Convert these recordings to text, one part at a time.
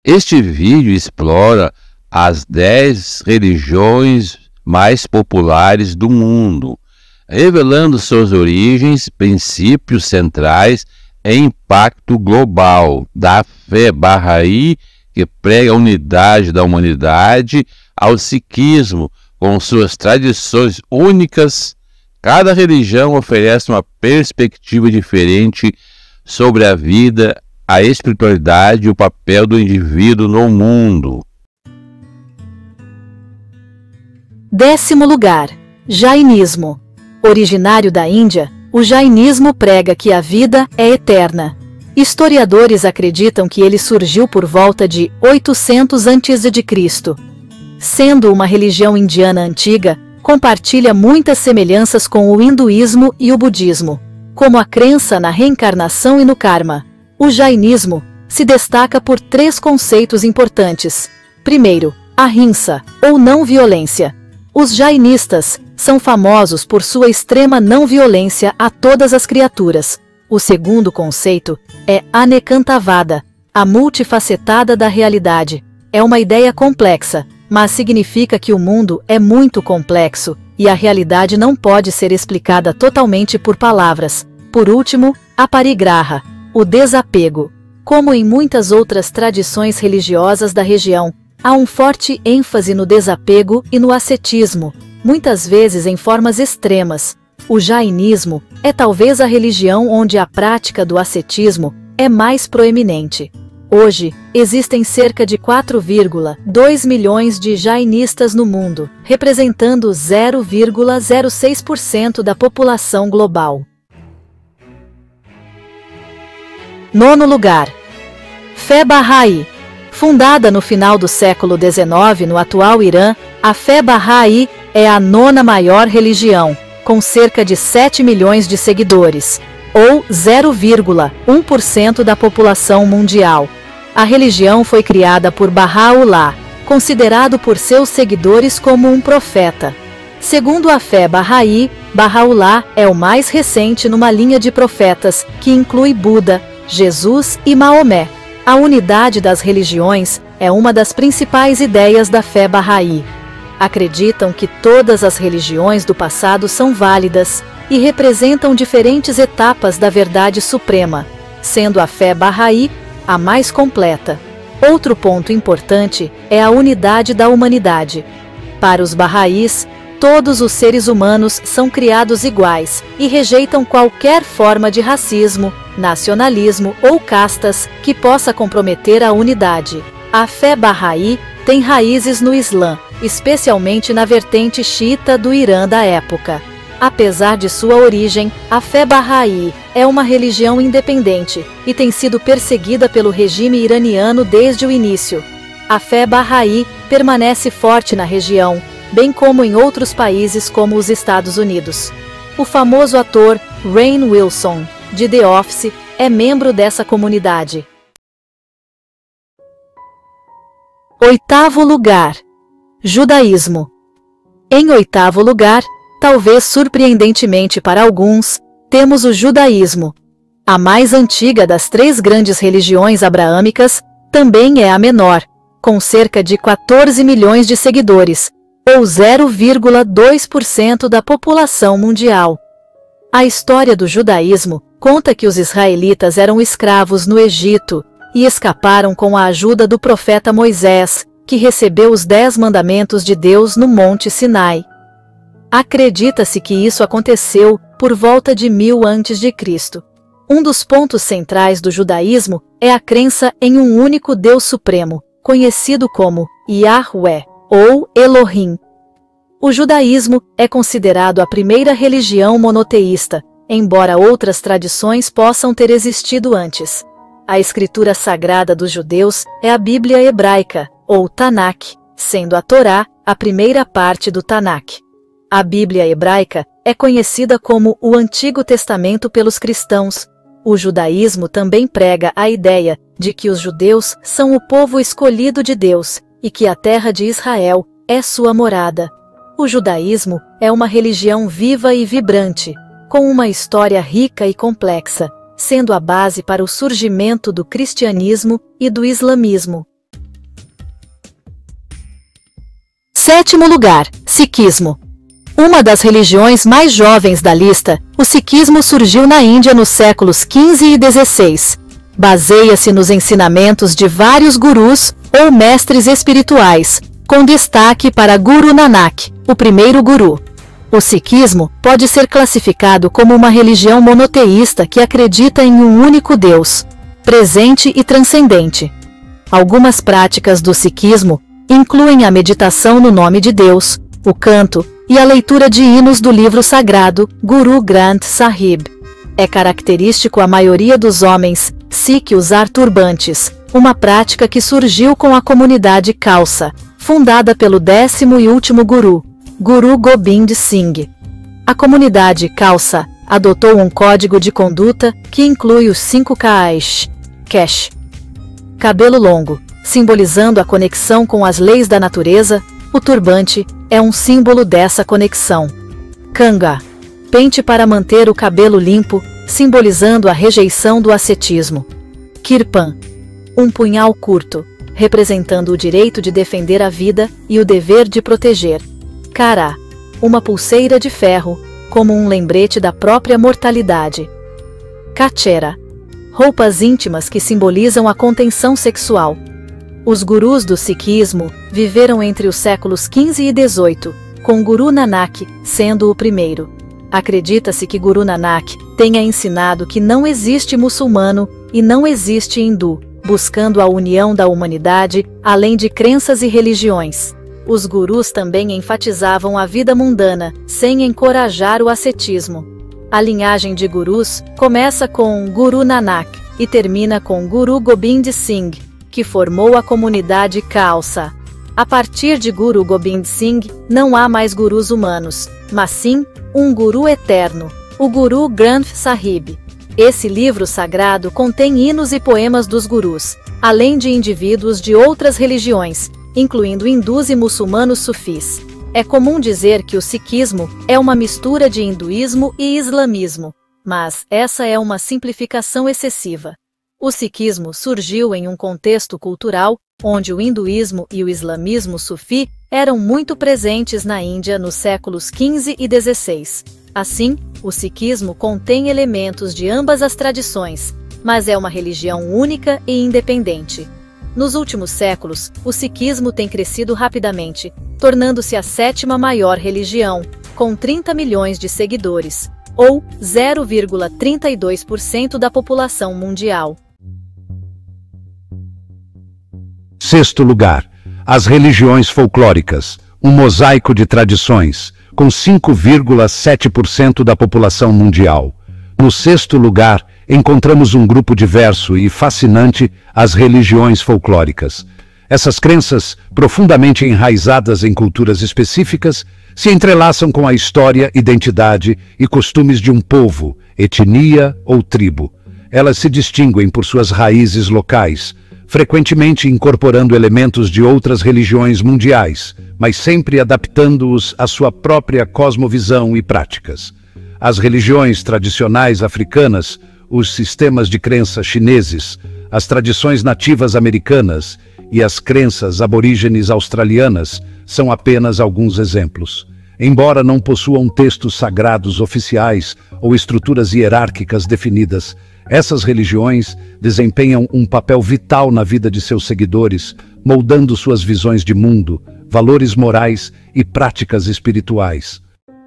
Este vídeo explora as 10 religiões mais populares do mundo, revelando suas origens, princípios centrais e impacto global da fé Bahá'í, que prega a unidade da humanidade, ao sikhismo, com suas tradições únicas. Cada religião oferece uma perspectiva diferente sobre a vida, a espiritualidade e o papel do indivíduo no mundo. 10º lugar, Jainismo. Originário da Índia, o jainismo prega que a vida é eterna. Historiadores acreditam que ele surgiu por volta de 800 a.C. Sendo uma religião indiana antiga, compartilha muitas semelhanças com o hinduísmo e o budismo, como a crença na reencarnação e no karma. O jainismo se destaca por 3 conceitos importantes. Primeiro, ahimsa, ou não violência. Os jainistas são famosos por sua extrema não violência a todas as criaturas. O segundo conceito é anekantavada, a multifacetada da realidade. É uma ideia complexa, mas significa que o mundo é muito complexo e a realidade não pode ser explicada totalmente por palavras. Por último, aparigraha, o desapego. Como em muitas outras tradições religiosas da região, há um forte ênfase no desapego e no ascetismo, muitas vezes em formas extremas. O jainismo é talvez a religião onde a prática do ascetismo é mais proeminente. Hoje, existem cerca de 4,2 milhões de jainistas no mundo, representando 0,06% da população global. 9º lugar, Fé Bahá'í. Fundada no final do século XIX no atual Irã, a fé Bahá'í é a 9ª maior religião, com cerca de 7 milhões de seguidores, ou 0,1% da população mundial. A religião foi criada por Baha'u'lláh, considerado por seus seguidores como um profeta. Segundo a fé Bahá'í, Baha'u'lláh é o mais recente numa linha de profetas que inclui Buda, Jesus e Maomé. A unidade das religiões é uma das principais ideias da fé Bahá'í. Acreditam que todas as religiões do passado são válidas e representam diferentes etapas da verdade suprema, sendo a fé Bahá'í a mais completa. Outro ponto importante é a unidade da humanidade. Para os Bahá'ís, todos os seres humanos são criados iguais e rejeitam qualquer forma de racismo, nacionalismo ou castas que possa comprometer a unidade. A fé Bahá'í tem raízes no Islã, especialmente na vertente xiita do Irã da época. Apesar de sua origem, a fé Bahá'í é uma religião independente e tem sido perseguida pelo regime iraniano desde o início. A fé Bahá'í permanece forte na região, bem como em outros países como os Estados Unidos. O famoso ator Rainn Wilson, de The Office, é membro dessa comunidade. 8º lugar, Judaísmo. Em 8º lugar, talvez surpreendentemente para alguns, temos o judaísmo. A mais antiga das 3 grandes religiões abraâmicas, também é a menor, com cerca de 14 milhões de seguidores, ou 0,2% da população mundial. A história do judaísmo conta que os israelitas eram escravos no Egito e escaparam com a ajuda do profeta Moisés, que recebeu os 10 mandamentos de Deus no Monte Sinai. Acredita-se que isso aconteceu por volta de 1000 a.C. Um dos pontos centrais do judaísmo é a crença em um único Deus supremo, conhecido como Yahweh, ou Elohim. O judaísmo é considerado a primeira religião monoteísta, embora outras tradições possam ter existido antes. A escritura sagrada dos judeus é a Bíblia hebraica, ou Tanakh, sendo a Torá a primeira parte do Tanakh. A Bíblia hebraica é conhecida como o Antigo Testamento pelos cristãos. O judaísmo também prega a ideia de que os judeus são o povo escolhido de Deus e que a terra de Israel é sua morada. O judaísmo é uma religião viva e vibrante, com uma história rica e complexa, sendo a base para o surgimento do cristianismo e do islamismo. Sétimo lugar, Sikhismo. Uma das religiões mais jovens da lista, o Sikhismo surgiu na Índia nos séculos XV e XVI. Baseia-se nos ensinamentos de vários gurus ou mestres espirituais, com destaque para Guru Nanak, o primeiro guru. O Sikhismo pode ser classificado como uma religião monoteísta que acredita em um único Deus, presente e transcendente. Algumas práticas do Sikhismo incluem a meditação no nome de Deus, o canto e a leitura de hinos do livro sagrado Guru Granth Sahib. É característico a maioria dos homens Sikh usar turbantes, uma prática que surgiu com a comunidade Khalsa, fundada pelo 10º e último guru, Guru Gobind Singh. A comunidade Khalsa adotou um código de conduta que inclui os 5 Ks. Kesh. Cabelo longo, simbolizando a conexão com as leis da natureza, o turbante é um símbolo dessa conexão. Kanga. Pente para manter o cabelo limpo, simbolizando a rejeição do ascetismo. Kirpan. Um punhal curto, representando o direito de defender a vida e o dever de proteger. Kara. Uma pulseira de ferro, como um lembrete da própria mortalidade. Kachera. Roupas íntimas que simbolizam a contenção sexual. Os gurus do Sikhismo viveram entre os séculos XV e XVIII, com Guru Nanak sendo o primeiro. Acredita-se que Guru Nanak tenha ensinado que não existe muçulmano e não existe hindu, buscando a união da humanidade, além de crenças e religiões. Os gurus também enfatizavam a vida mundana, sem encorajar o ascetismo. A linhagem de gurus começa com Guru Nanak e termina com Guru Gobind Singh, que formou a comunidade Khalsa. A partir de Guru Gobind Singh, não há mais gurus humanos, mas sim um guru eterno, o Guru Granth Sahib. Esse livro sagrado contém hinos e poemas dos gurus, além de indivíduos de outras religiões, incluindo hindus e muçulmanos sufis. É comum dizer que o sikhismo é uma mistura de hinduísmo e islamismo, mas essa é uma simplificação excessiva. O sikhismo surgiu em um contexto cultural onde o hinduísmo e o islamismo sufi eram muito presentes na Índia nos séculos XV e XVI. Assim, o sikhismo contém elementos de ambas as tradições, mas é uma religião única e independente. Nos últimos séculos, o sikhismo tem crescido rapidamente, tornando-se a 7ª maior religião, com 30 milhões de seguidores, ou 0,32% da população mundial. Sexto lugar, as religiões folclóricas, um mosaico de tradições, com 5,7% da população mundial. No sexto lugar, encontramos um grupo diverso e fascinante, as religiões folclóricas. Essas crenças, profundamente enraizadas em culturas específicas, se entrelaçam com a história, identidade e costumes de um povo, etnia ou tribo. Elas se distinguem por suas raízes locais, frequentemente incorporando elementos de outras religiões mundiais, mas sempre adaptando-os à sua própria cosmovisão e práticas. As religiões tradicionais africanas, os sistemas de crença chineses, as tradições nativas americanas e as crenças aborígenes australianas são apenas alguns exemplos. Embora não possuam textos sagrados oficiais ou estruturas hierárquicas definidas, essas religiões desempenham um papel vital na vida de seus seguidores, moldando suas visões de mundo, valores morais e práticas espirituais.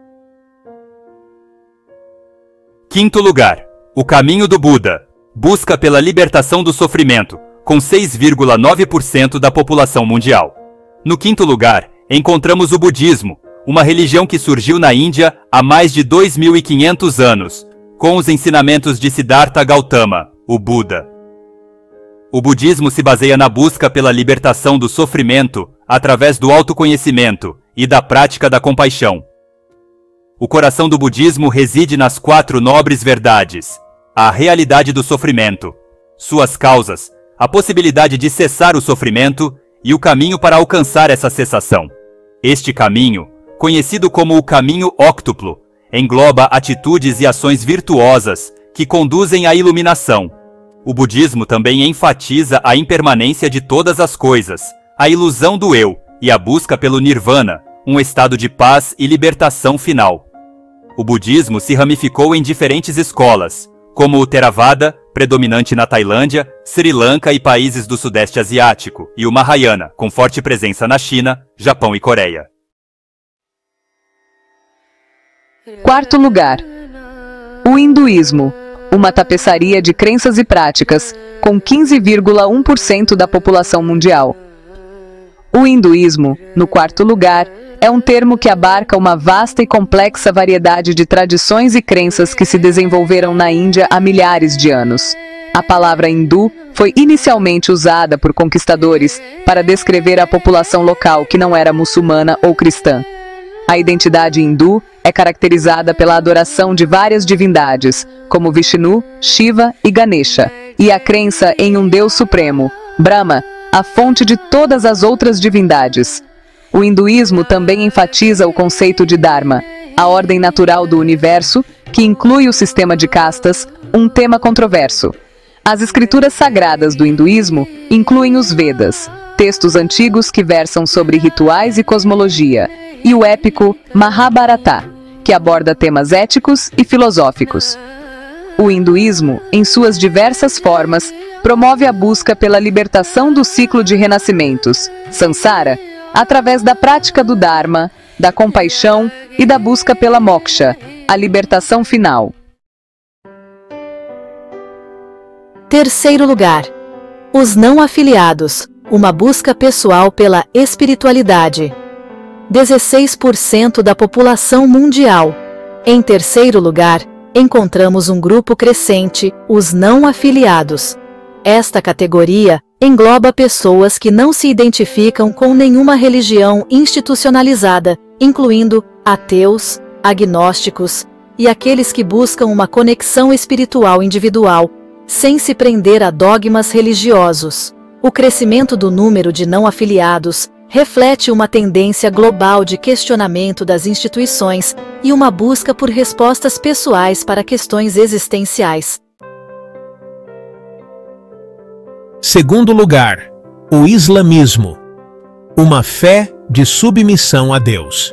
Quinto lugar, o caminho do Buda. Busca pela libertação do sofrimento, com 6,9% da população mundial. No quinto lugar, encontramos o budismo, uma religião que surgiu na Índia há mais de 2.500 anos, com os ensinamentos de Siddhartha Gautama, o Buda. O budismo se baseia na busca pela libertação do sofrimento através do autoconhecimento e da prática da compaixão. O coração do budismo reside nas 4 nobres verdades: a realidade do sofrimento, suas causas, a possibilidade de cessar o sofrimento e o caminho para alcançar essa cessação. Este caminho, conhecido como o caminho óctuplo, engloba atitudes e ações virtuosas que conduzem à iluminação. O budismo também enfatiza a impermanência de todas as coisas, a ilusão do eu e a busca pelo Nirvana, um estado de paz e libertação final. O budismo se ramificou em diferentes escolas, como o Theravada, predominante na Tailândia, Sri Lanka e países do Sudeste Asiático, e o Mahayana, com forte presença na China, Japão e Coreia. Quarto lugar, o hinduísmo, uma tapeçaria de crenças e práticas, com 15,1% da população mundial. O hinduísmo, no quarto lugar, é um termo que abarca uma vasta e complexa variedade de tradições e crenças que se desenvolveram na Índia há milhares de anos. A palavra hindu foi inicialmente usada por conquistadores para descrever a população local que não era muçulmana ou cristã. A identidade hindu é caracterizada pela adoração de várias divindades, como Vishnu, Shiva e Ganesha, e a crença em um Deus supremo, Brahma, a fonte de todas as outras divindades. O hinduísmo também enfatiza o conceito de Dharma, a ordem natural do universo, que inclui o sistema de castas, um tema controverso. As escrituras sagradas do hinduísmo incluem os Vedas, textos antigos que versam sobre rituais e cosmologia, e o épico Mahabharata, que aborda temas éticos e filosóficos. O hinduísmo, em suas diversas formas, promove a busca pela libertação do ciclo de renascimentos, samsara, através da prática do Dharma, da compaixão e da busca pela moksha, a libertação final. Terceiro lugar, os não afiliados, uma busca pessoal pela espiritualidade. 16% da população mundial. Em terceiro lugar, encontramos um grupo crescente, os não afiliados. Esta categoria engloba pessoas que não se identificam com nenhuma religião institucionalizada, incluindo ateus, agnósticos e aqueles que buscam uma conexão espiritual individual, sem se prender a dogmas religiosos. O crescimento do número de não afiliados reflete uma tendência global de questionamento das instituições e uma busca por respostas pessoais para questões existenciais. Segundo lugar, o islamismo, uma fé de submissão a Deus.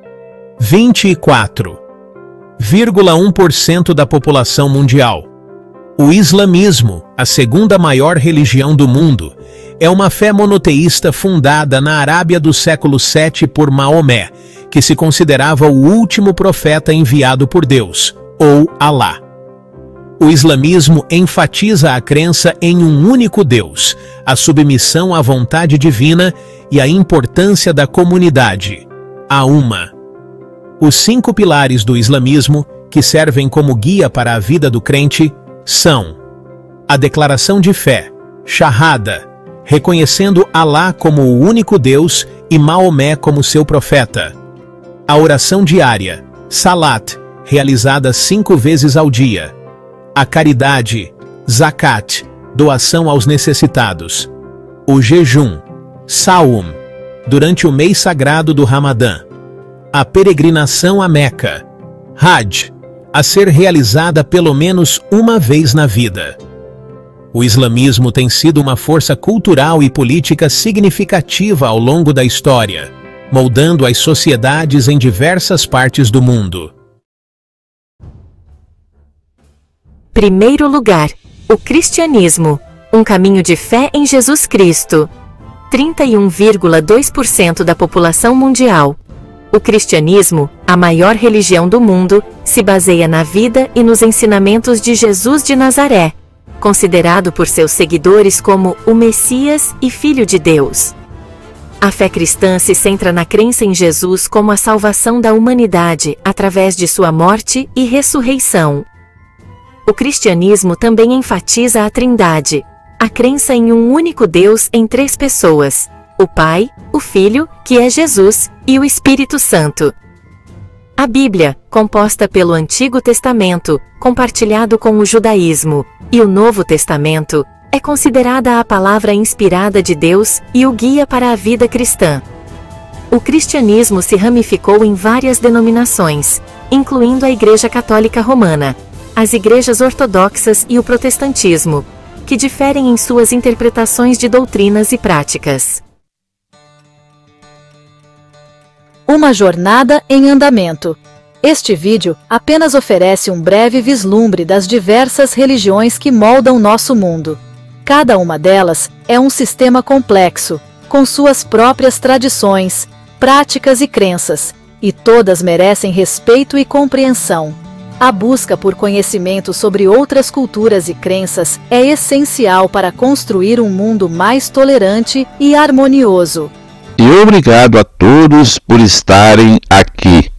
24,1% da população mundial. O islamismo, a segunda maior religião do mundo, é uma fé monoteísta fundada na Arábia do século VII por Maomé, que se considerava o último profeta enviado por Deus, ou Alá. O islamismo enfatiza a crença em um único Deus, a submissão à vontade divina e a importância da comunidade, a Umma. Os 5 pilares do islamismo, que servem como guia para a vida do crente, são a declaração de fé, Shahada, reconhecendo Alá como o único Deus e Maomé como seu profeta. A oração diária, Salat, realizada 5 vezes ao dia. A caridade, Zakat, doação aos necessitados. O jejum, Saum, durante o mês sagrado do Ramadã. A peregrinação a Meca, Hajj, a ser realizada pelo menos uma vez na vida. O islamismo tem sido uma força cultural e política significativa ao longo da história, moldando as sociedades em diversas partes do mundo. Primeiro lugar, o cristianismo, um caminho de fé em Jesus Cristo. 31,2% da população mundial. O cristianismo, a maior religião do mundo, se baseia na vida e nos ensinamentos de Jesus de Nazaré, considerado por seus seguidores como o Messias e Filho de Deus. A fé cristã se centra na crença em Jesus como a salvação da humanidade através de sua morte e ressurreição. O cristianismo também enfatiza a Trindade, a crença em um único Deus em 3 pessoas, o Pai, o Filho, que é Jesus, e o Espírito Santo. A Bíblia, composta pelo Antigo Testamento, compartilhado com o judaísmo, e o Novo Testamento, é considerada a palavra inspirada de Deus e o guia para a vida cristã. O cristianismo se ramificou em várias denominações, incluindo a Igreja Católica Romana, as igrejas ortodoxas e o protestantismo, que diferem em suas interpretações de doutrinas e práticas. Uma jornada em andamento. Este vídeo apenas oferece um breve vislumbre das diversas religiões que moldam nosso mundo. Cada uma delas é um sistema complexo, com suas próprias tradições, práticas e crenças, e todas merecem respeito e compreensão. A busca por conhecimento sobre outras culturas e crenças é essencial para construir um mundo mais tolerante e harmonioso. E obrigado a todos por estarem aqui.